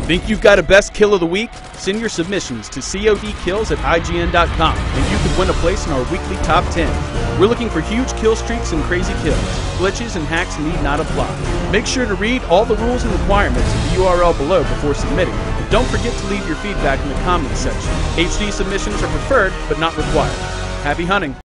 Think you've got a best kill of the week? Send your submissions to codkills@ign.com and you could win a place in our weekly top 10. We're looking for huge kill streaks and crazy kills. Glitches and hacks need not apply. Make sure to read all the rules and requirements of the URL below before submitting. And don't forget to leave your feedback in the comments section. HD submissions are preferred but not required. Happy hunting!